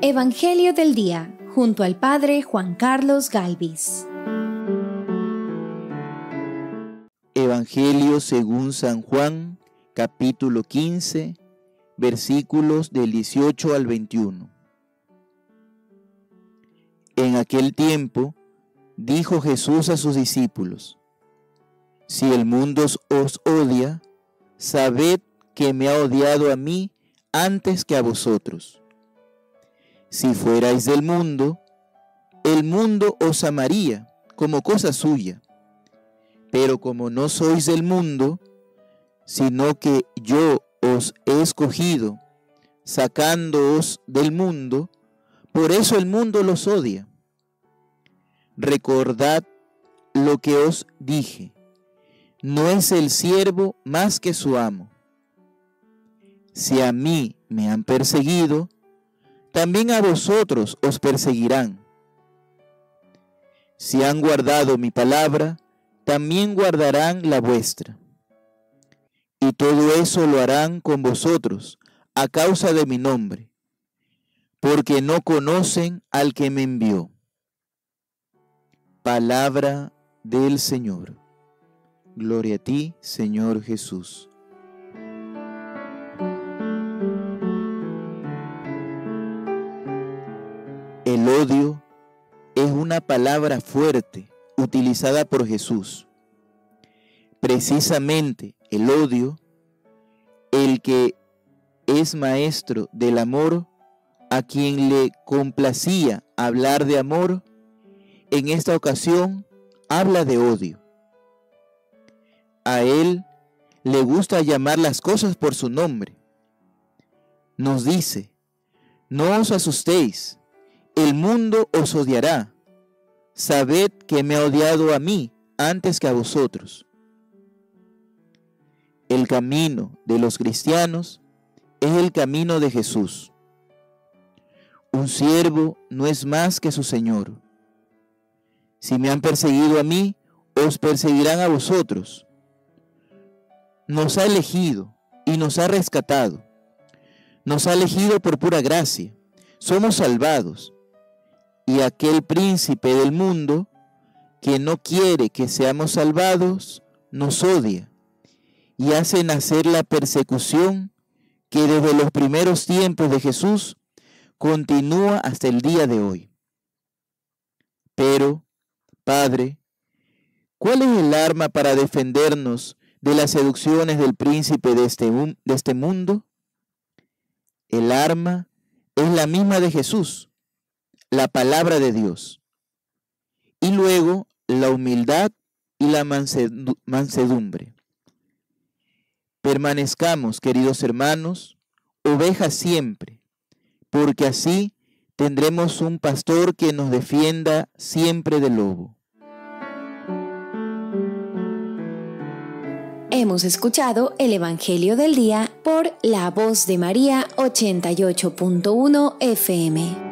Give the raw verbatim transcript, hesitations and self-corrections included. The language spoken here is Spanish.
Evangelio del Día, junto al Padre Juan Carlos Galvis. Evangelio según San Juan, capítulo quince, versículos del dieciocho al veintiuno. En aquel tiempo, dijo Jesús a sus discípulos: Si el mundo os odia, sabed que me ha odiado a mí antes que a vosotros. Si fuerais del mundo, el mundo os amaría como cosa suya. Pero como no sois del mundo, sino que yo os he escogido, sacándoos del mundo, por eso el mundo los odia. Recordad lo que os dije: no es el siervo más que su amo. Si a mí me han perseguido, también a vosotros os perseguirán. Si han guardado mi palabra, también guardarán la vuestra. Y todo eso lo harán con vosotros, a causa de mi nombre, porque no conocen al que me envió. Palabra del Señor. Gloria a ti, Señor Jesús. El odio es una palabra fuerte utilizada por Jesús. Precisamente el odio, el que es maestro del amor, a quien le complacía hablar de amor, en esta ocasión habla de odio. A él le gusta llamar las cosas por su nombre. Nos dice: no os asustéis, el mundo os odiará. Sabed que me ha odiado a mí antes que a vosotros. El camino de los cristianos es el camino de Jesús. Un siervo no es más que su Señor. Si me han perseguido a mí, os perseguirán a vosotros. Nos ha elegido y nos ha rescatado. Nos ha elegido por pura gracia. Somos salvados. Y aquel príncipe del mundo, que no quiere que seamos salvados, nos odia y hace nacer la persecución que desde los primeros tiempos de Jesús continúa hasta el día de hoy. Pero, Padre, ¿cuál es el arma para defendernos de las seducciones del príncipe de este, de este mundo? El arma es la misma de Jesús, la palabra de Dios, y luego la humildad y la mansedumbre. Permanezcamos, queridos hermanos, ovejas siempre, porque así tendremos un pastor que nos defienda siempre del lobo. Hemos escuchado el Evangelio del Día por La Voz de María ochenta y ocho punto uno F M.